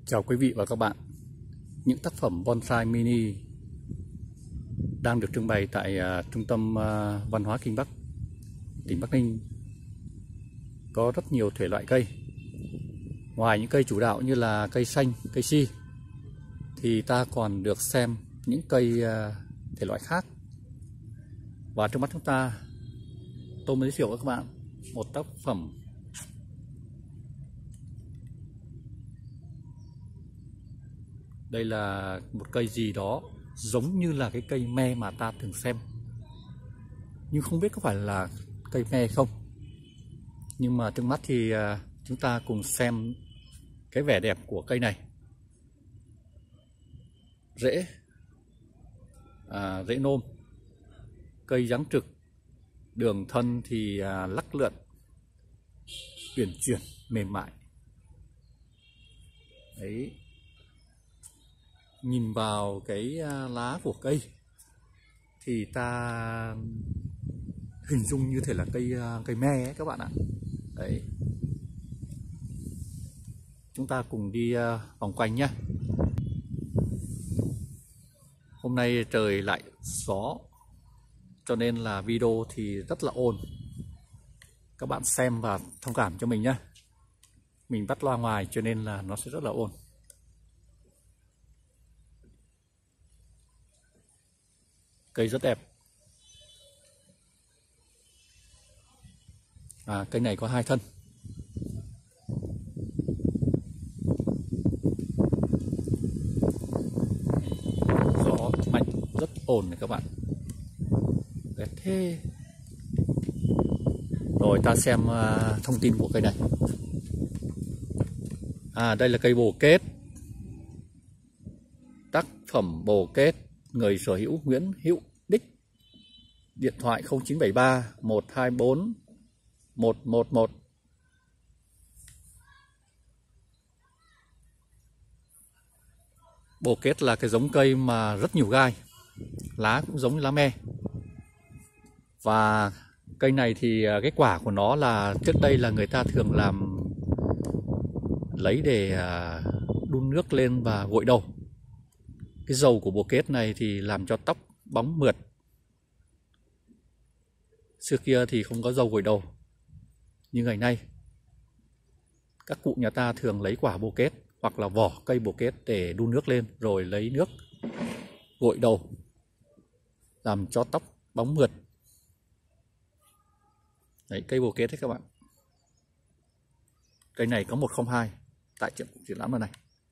Chào quý vị và các bạn. Những tác phẩm bonsai mini đang được trưng bày tại Trung tâm Văn hóa Kinh Bắc, tỉnh Bắc Ninh. Có rất nhiều thể loại cây. Ngoài những cây chủ đạo như là cây xanh, cây si, thì ta còn được xem những cây thể loại khác. Và trước mắt chúng ta, tôi mới giới thiệu với các bạn một tác phẩm đây là một cây gì đó giống như là cái cây me mà ta thường xem, nhưng không biết có phải là cây me không. Nhưng mà trước mắt thì chúng ta cùng xem cái vẻ đẹp của cây này. Rễ nôm, cây dáng trực, đường thân thì lắc lượn, uyển chuyển, mềm mại. Đấy, nhìn vào cái lá của cây thì ta hình dung như thể là cây me ấy các bạn ạ. Đấy, chúng ta cùng đi vòng quanh nhé. Hôm nay trời lại gió cho nên là video thì rất là ồn. Các bạn xem và thông cảm cho mình nhé. Mình bắt loa ngoài cho nên là nó sẽ rất là ồn. Cây rất đẹp. Cây này có 2 thân. Gió mạnh rất ồn này các bạn. Đẹp thế. Rồi ta xem thông tin của cây này. Đây là cây bồ kết. Tác phẩm bồ kết, người sở hữu Nguyễn Hữu Đích. Điện thoại 0973 124 111. Bồ kết là cái giống cây mà rất nhiều gai, lá cũng giống như lá me. Và cây này thì cái quả của nó là trước đây là người ta thường lấy để đun nước lên và gội đầu. Cái dầu của bồ kết này thì làm cho tóc bóng mượt. Xưa kia thì không có dầu gội đầu như ngày nay. Các cụ nhà ta thường lấy quả bồ kết hoặc là vỏ cây bồ kết để đun nước lên rồi lấy nước gội đầu, làm cho tóc bóng mượt. Đấy, cây bồ kết đấy các bạn. Cây này có 102 tại triển lãm lần này.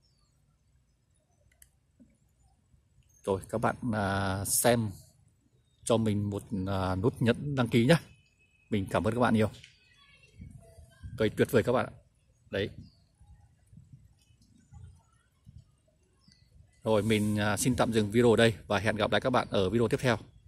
Rồi các bạn xem cho mình một nút nhấn đăng ký nhé. Mình cảm ơn các bạn nhiều. Cây tuyệt vời các bạn ạ. Đấy. Rồi mình xin tạm dừng video ở đây và hẹn gặp lại các bạn ở video tiếp theo.